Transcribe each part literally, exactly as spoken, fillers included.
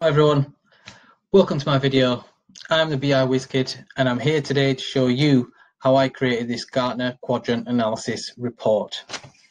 Hi everyone, welcome to my video. I'm the B I Whiz Kid and I'm here today to show you how I created this Gartner Quadrant Analysis report.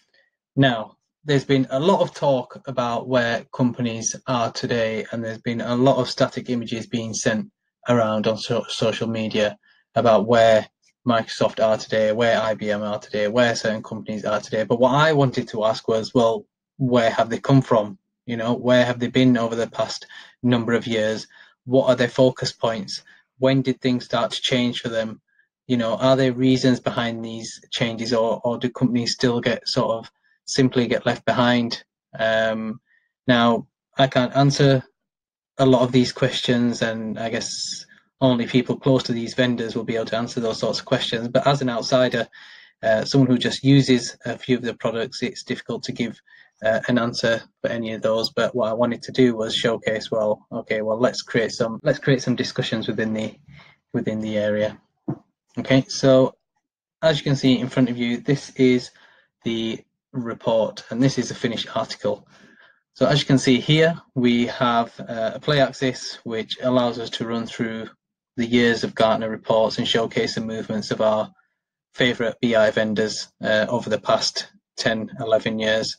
Now, there's been a lot of talk about where companies are today, and there's been a lot of static images being sent around on so social media about where Microsoft are today, where I B M are today, where certain companies are today. But what I wanted to ask was, well, where have they come from? You know, where have they been over the past number of years? What are their focus points? When did things start to change for them? You know, are there reasons behind these changes, or, or do companies still get sort of simply get left behind? Um, now, I can't answer a lot of these questions, and I guess only people close to these vendors will be able to answer those sorts of questions. But as an outsider, uh, someone who just uses a few of the products, it's difficult to give uh, an answer for any of those. But what I wanted to do was showcase, well, okay, well, let's create some let's create some discussions within the within the area. Okay, so as you can see in front of you, this is the report, and this is a finished article. So as you can see here, we have uh, a play axis which allows us to run through the years of Gartner reports and showcase the movements of our favorite B I vendors uh, over the past ten, eleven years.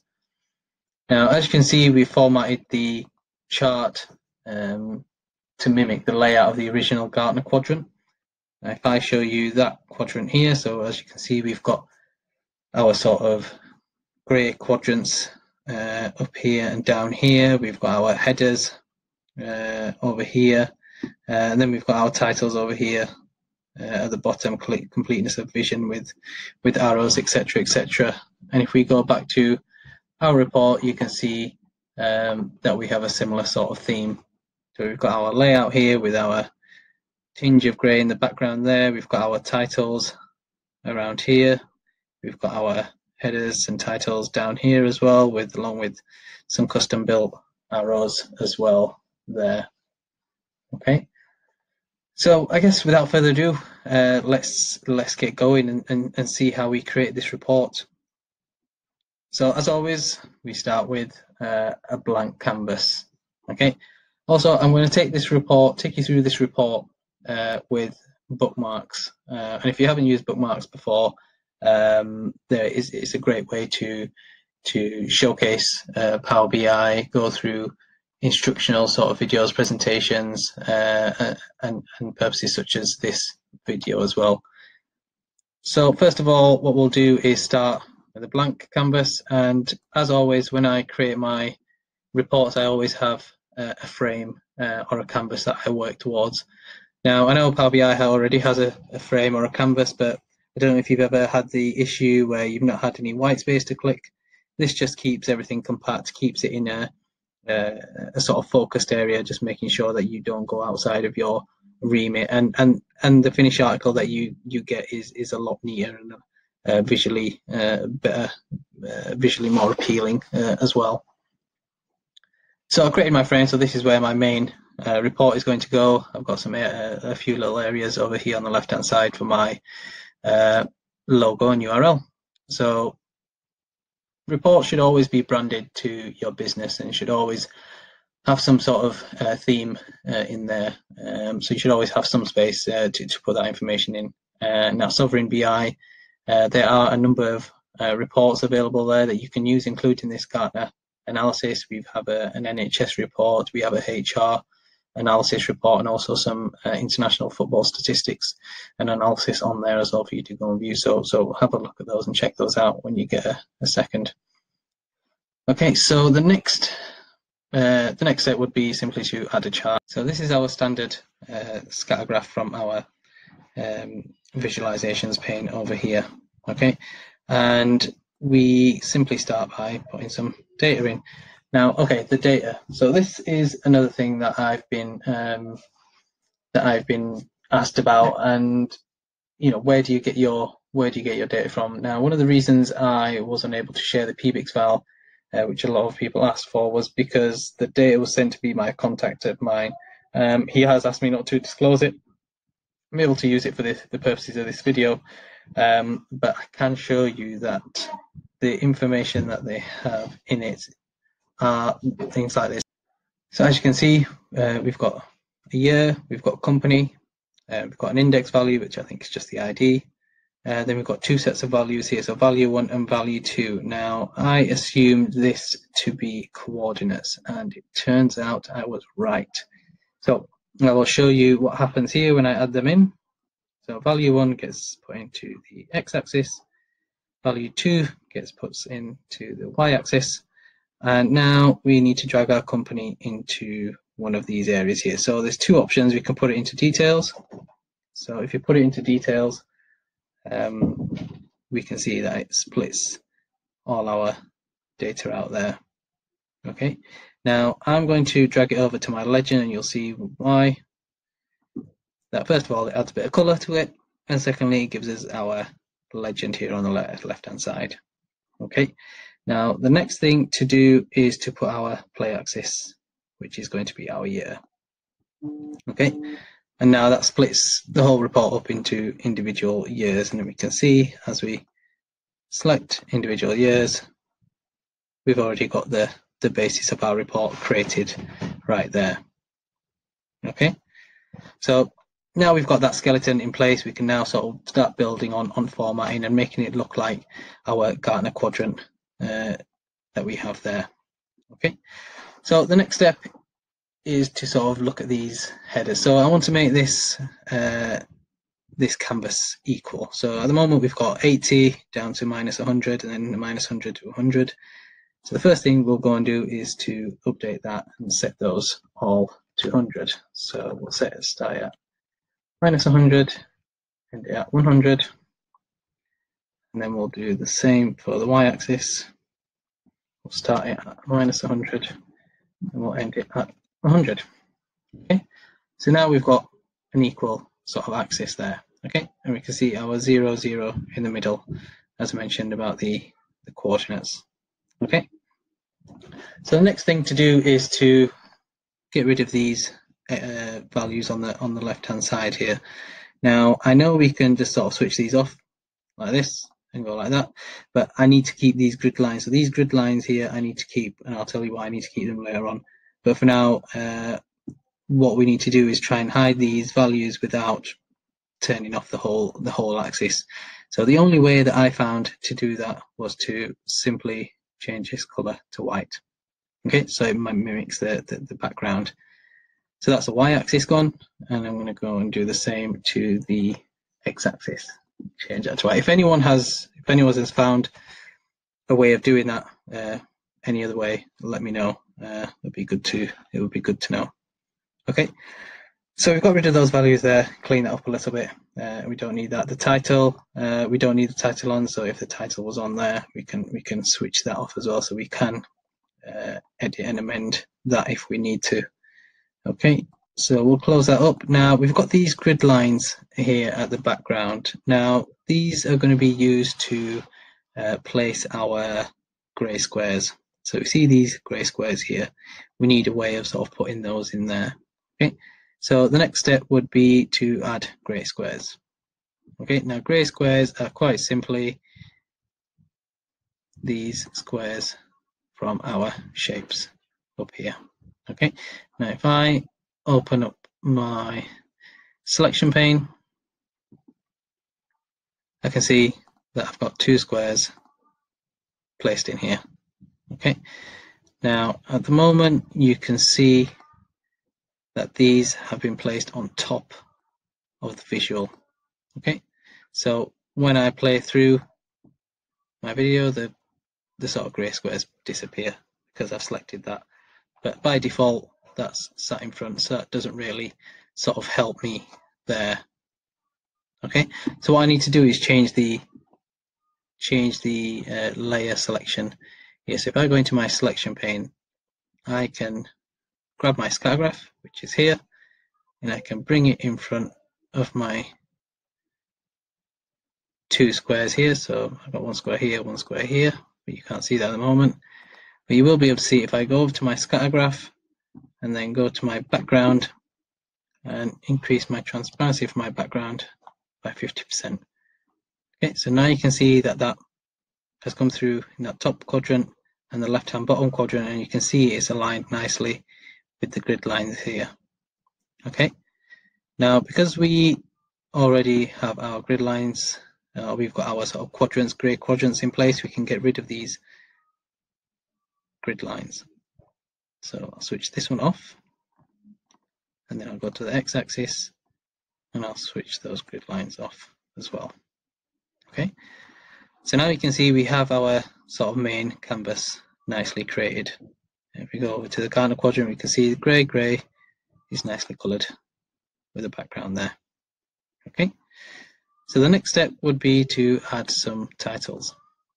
Now, as you can see, we formatted the chart um, to mimic the layout of the original Gartner quadrant. Now, if I show you that quadrant here, so as you can see, we've got our sort of grey quadrants uh, up here and down here. We've got our headers uh, over here, uh, and then we've got our titles over here uh, at the bottom, completeness of vision with with arrows, etc, etc. And if we go back to our report, you can see um, that we have a similar sort of theme. So we've got our layout here with our tinge of grey in the background there. We've got our titles around here. We've got our headers and titles down here as well, with along with some custom built arrows as well there. Okay. So I guess without further ado, uh, let's let's get going and, and, and see how we create this report. So as always, we start with uh, a blank canvas. Okay. Also, I'm going to take this report, take you through this report uh, with bookmarks. Uh, and if you haven't used bookmarks before, um, there is it's a great way to to showcase uh, Power B I, go through instructional sort of videos, presentations, uh, and, and purposes such as this video as well. So first of all, what we'll do is start with a blank canvas, and as always, when I create my reports, I always have uh, a frame uh, or a canvas that I work towards. Now, I know Power B I already has a, a frame or a canvas, but I don't know if you've ever had the issue where you've not had any white space to click. This just keeps everything compact, keeps it in a, a, a sort of focused area, just making sure that you don't go outside of your remit. And and and the finished article that you you get is is a lot neater and uh, visually uh, better, uh, visually more appealing uh, as well. So I created my frame. So this is where my main uh, report is going to go. I've got some uh, a few little areas over here on the left hand side for my uh, logo and U R L. So reports should always be branded to your business and should always have some sort of uh, theme uh, in there. Um, so you should always have some space uh, to, to put that information in. Uh, now, Sovereign B I, uh, there are a number of uh, reports available there that you can use, including this Gartner analysis. We have a, an N H S report, we have a H R analysis report, and also some uh, international football statistics and analysis on there as well for you to go and view. So, so have a look at those and check those out when you get a, a second. Okay, so the next uh, the next step would be simply to add a chart. So this is our standard uh, scatter graph from our um, visualizations pane over here. Okay, and we simply start by putting some data in. Now, okay, the data. So this is another thing that I've been um, that I've been asked about, and you know, where do you get your where do you get your data from? Now, one of the reasons I was unable to share the P B I X file, uh, which a lot of people asked for, was because the data was sent to be my contact of mine. Um, he has asked me not to disclose it. I'm able to use it for the, the purposes of this video, um, but I can show you that the information that they have in it are things like this. So as you can see, uh, we've got a year, we've got company, uh, we've got an index value, which I think is just the I D. Uh, then we've got two sets of values here, so value one and value two. Now, I assumed this to be coordinates, and it turns out I was right. So I will show you what happens here when I add them in. So value one gets put into the x-axis, value two gets put into the y-axis, and now we need to drag our company into one of these areas here. So there's two options. We can put it into details. So if you put it into details, um, we can see that it splits all our data out there. Okay, now I'm going to drag it over to my legend, and you'll see why. That first of all, it adds a bit of color to it, and secondly, it gives us our legend here on the left left hand side. Okay, now the next thing to do is to put our play axis, which is going to be our year. Okay, and now that splits the whole report up into individual years, and then we can see as we select individual years, we've already got the the basis of our report created right there. Okay, so now we've got that skeleton in place, we can now sort of start building on, on formatting and making it look like our Gartner quadrant uh, that we have there. Okay, so the next step is to sort of look at these headers. So I want to make this uh, this canvas equal. So at the moment we've got eighty down to minus one hundred, and then minus one hundred to one hundred. So the first thing we'll go and do is to update that and set those all to one hundred. So we'll set a start at minus one hundred and at one hundred, and then we'll do the same for the y-axis. We'll start it at minus one hundred and we'll end it at one hundred. Okay, so now we've got an equal sort of axis there. Okay, and we can see our zero zero in the middle, as I mentioned about the the coordinates. Okay, so the next thing to do is to get rid of these uh, values on the on the left hand side here. Now I know we can just sort of switch these off like this and go like that, but I need to keep these grid lines. So these grid lines here I need to keep, and I'll tell you why I need to keep them later on. But for now, uh, what we need to do is try and hide these values without turning off the whole the whole axis. So the only way that I found to do that was to simply change this color to white. Okay, so it mimics the, the, the background. So that's the y-axis gone, and I'm going to go and do the same to the x-axis. Change that to white. If anyone has, if anyone has found a way of doing that uh, any other way, let me know. Uh, it'd be good to. It would be good to know. Okay, so we've got rid of those values there. Clean that up a little bit. Uh, we don't need that. The title, uh, we don't need the title on. So if the title was on there, we can we can switch that off as well. So we can uh, edit and amend that if we need to. Okay, so we'll close that up. Now we've got these grid lines here at the background. Now these are going to be used to uh, place our grey squares. So we see these grey squares here. We need a way of sort of putting those in there. Okay, so the next step would be to add grey squares. Okay, now grey squares are quite simply these squares from our shapes up here. Okay, now if I open up my selection pane, I can see that I've got two squares placed in here. Okay, now at the moment you can see that these have been placed on top of the visual. Okay, so when I play through my video, the the sort of grey squares disappear because I've selected that. But by default, that's sat in front, so that doesn't really sort of help me there. Okay, so what I need to do is change the change the uh, layer selection here. So if I go into my selection pane, I can grab my scatter graph, which is here, and I can bring it in front of my two squares here. So I've got one square here, one square here, but you can't see that at the moment. But you will be able to see if I go over to my scatter graph and then go to my background and increase my transparency for my background by fifty percent. Okay, so now you can see that that has come through in that top quadrant and the left hand bottom quadrant, and you can see it's aligned nicely with the grid lines here. Okay, now because we already have our grid lines, uh, we've got our sort of quadrants, grey quadrants in place, we can get rid of these grid lines. So I'll switch this one off, and then I'll go to the x-axis and I'll switch those grid lines off as well. Okay, so now you can see we have our sort of main canvas nicely created. If we go over to the Gartner quadrant, we can see the grey grey is nicely coloured with a background there. Okay, so the next step would be to add some titles.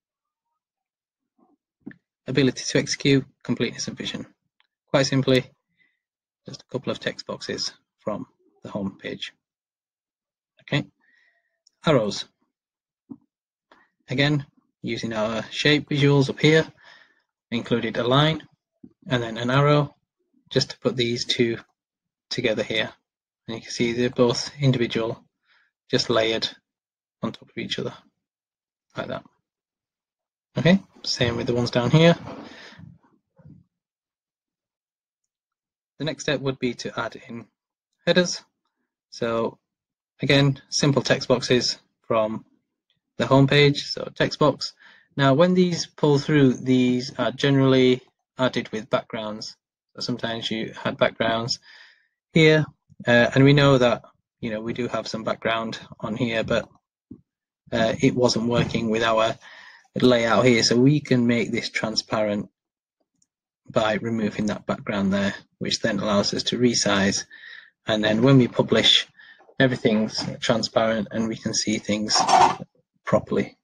Ability to execute, completeness and vision. Quite simply, just a couple of text boxes from the home page. Okay, arrows. Again, using our shape visuals up here, included a line and then an arrow just to put these two together here. And you can see they're both individual, just layered on top of each other, like that. Okay, same with the ones down here. The next step would be to add in headers. So again, simple text boxes from the home page, so text box. Now when these pull through, these are generally added with backgrounds. So sometimes you had backgrounds here, uh, and we know that, you know, we do have some background on here, but uh, it wasn't working with our layout here, so we can make this transparent by removing that background there, which then allows us to resize, and then when we publish, everything's transparent and we can see things properly.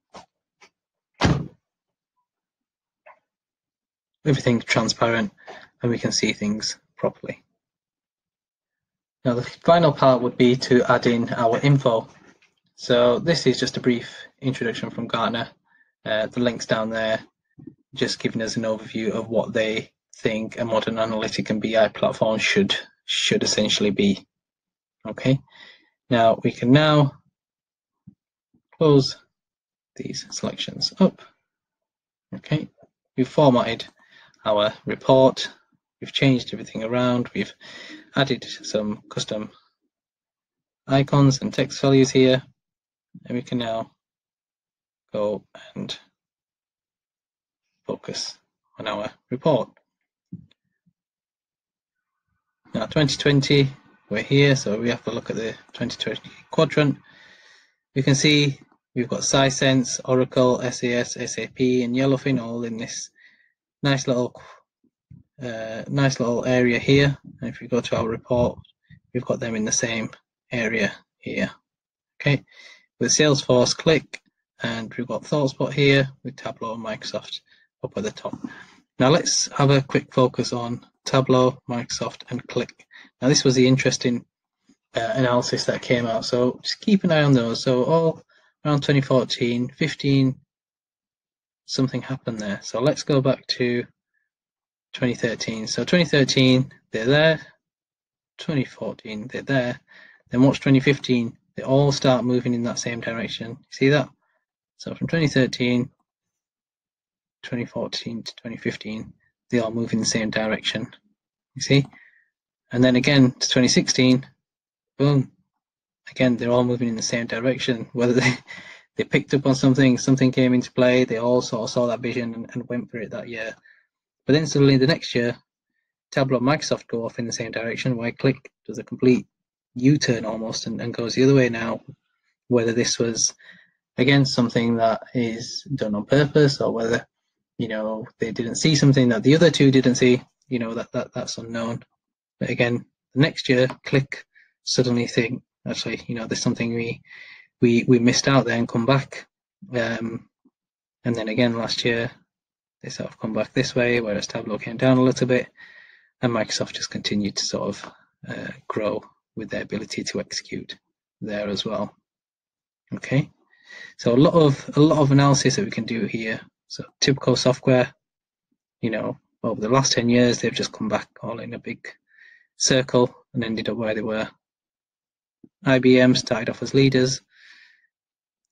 Everything's transparent and we can see things properly. Now the final part would be to add in our info. So this is just a brief introduction from Gartner. Uh, the link's down there, just giving us an overview of what they think a modern analytic and B I platform should should essentially be. Okay, now we can now close these selections up. Okay, we've formatted our report, we've changed everything around, we've added some custom icons and text values here, and we can now go and focus on our report. Now twenty twenty, we're here, so we have to look at the twenty twenty quadrant. We can see we've got Sisense, Oracle, S A S, S A P, and Yellowfin all in this nice little uh, nice little area here. And if we go to our report, we've got them in the same area here. Okay, with Salesforce, Click, and we've got ThoughtSpot here with Tableau and Microsoft up at the top. Now let's have a quick focus on Tableau, Microsoft, and Click. Now this was the interesting uh, analysis that came out, so just keep an eye on those. So all around twenty fourteen, fifteen, something happened there. So let's go back to twenty thirteen. So twenty thirteen, they're there. twenty fourteen, they're there. Then watch twenty fifteen, they all start moving in that same direction. See that? So from twenty thirteen, twenty fourteen to twenty fifteen, they all move in the same direction. You see? And then again to twenty sixteen, boom. Again, they're all moving in the same direction. Whether they, they picked up on something, something came into play, they all sort of saw that vision and, and went for it that year. But then suddenly the next year, Tableau and Microsoft go off in the same direction, while Click does a complete U-turn almost and, and goes the other way now. Whether this was, again, something that is done on purpose, or whether, you know, they didn't see something that the other two didn't see, you know, that, that that's unknown. But again, the next year, Click suddenly think, actually, you know, there's something we we we missed out there and come back. Um, and then again, last year, they sort of come back this way, whereas Tableau came down a little bit, and Microsoft just continued to sort of uh, grow with their ability to execute there as well. Okay, so a lot of a lot of analysis that we can do here. So typical software, you know, over the last ten years, they've just come back all in a big circle and ended up where they were. I B M started off as leaders,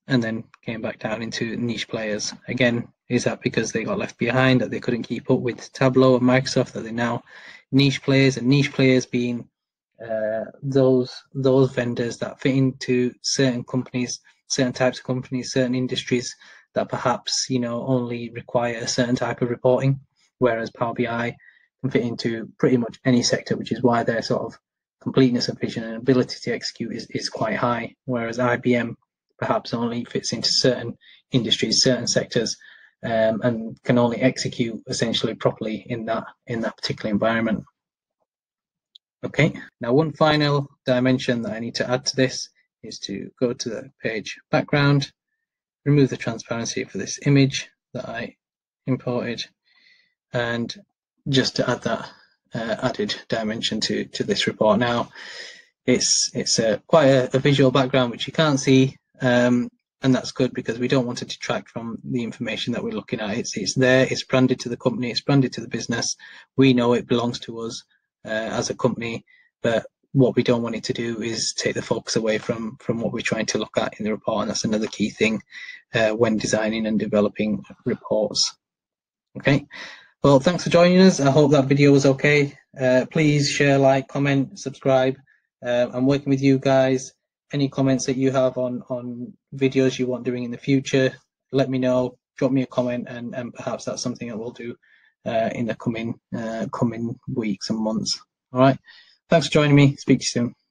and then came back down into niche players. Again, is that because they got left behind, that they couldn't keep up with Tableau and Microsoft, that they're now niche players, and niche players being uh, those those vendors that fit into certain companies, certain types of companies, certain industries that perhaps, you know, only require a certain type of reporting, whereas Power B I can fit into pretty much any sector, which is why their sort of completeness of vision and ability to execute is, is quite high, whereas I B M perhaps only fits into certain industries, certain sectors, um, and can only execute essentially properly in that in that particular environment. Okay, now one final dimension that I need to add to this is to go to the page background, remove the transparency for this image that I imported, and just to add that uh, added dimension to to this report. Now, it's it's a quite a, a visual background which you can't see, um, and that's good because we don't want to detract from the information that we're looking at. It's it's there, it's branded to the company, it's branded to the business. We know it belongs to us uh, as a company, but what we don't want it to do is take the focus away from from what we're trying to look at in the report, and that's another key thing uh, when designing and developing reports. Okay. Well, thanks for joining us. I hope that video was okay. Uh, please share, like, comment, subscribe. Uh, I'm working with you guys. Any comments that you have on, on videos you want doing in the future, let me know. Drop me a comment, and, and perhaps that's something that we'll do uh, in the coming uh, coming weeks and months. All right. Thanks for joining me. Speak to you soon.